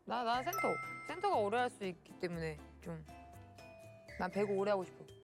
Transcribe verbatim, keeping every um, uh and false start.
나, 나 센터. 센터가 오래 할 수 있기 때문에 좀. 난 배구 오래 하고 싶어.